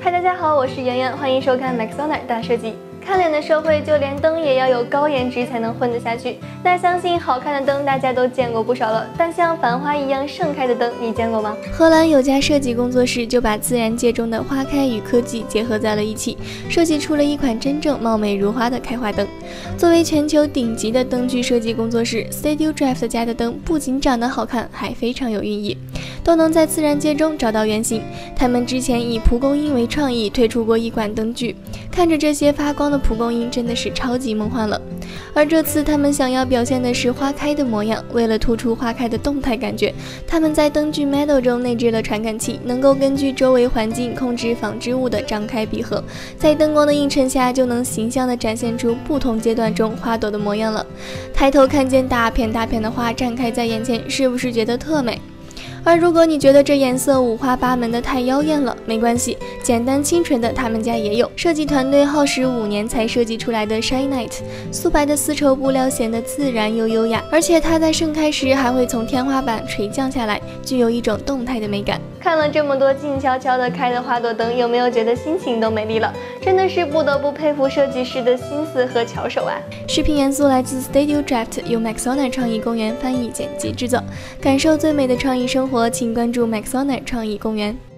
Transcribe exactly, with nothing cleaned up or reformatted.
嗨，大家好，我是圆圆，欢迎收看 Maxonar 大设计。看脸的社会，就连灯也要有高颜值才能混得下去。那相信好看的灯大家都见过不少了，但像繁花一样盛开的灯，你见过吗？荷兰有家设计工作室就把自然界中的花开与科技结合在了一起，设计出了一款真正貌美如花的开花灯。作为全球顶级的灯具设计工作室 Studio Draft 家的灯不仅长得好看，还非常有寓意，都能在自然界中找到原型。他们之前以蒲公英为创意推出过一款灯具，看着这些发光的蒲公英真的是超级梦幻了。而这次他们想要表现的是花开的模样，为了突出花开的动态感觉，他们在灯具 Metal 中内置了传感器，能够根据周围环境控制纺织物的张开闭合，在灯光的映衬下就能形象地展现出不同阶段中花朵的模样了。抬头看见大片大片的花绽开在眼前，是不是觉得特美？而如果你觉得这颜色五花八门的太妖艳了，没关系，简单清纯的他们家也有。设计团队耗时五年才设计出来的 Shine Night， 素白的丝绸布料显得自然又优雅，而且它在盛开时还会从天花板垂降下来，具有一种动态的美感。看了这么多静悄悄的开的花朵灯，有没有觉得心情都美丽了？真的是不得不佩服设计师的心思和巧手啊！视频元素来自 Studio Draft， 由 Maxonar 创意公园翻译剪辑制作。感受最美的创意生活，请关注 Maxonar 创意公园。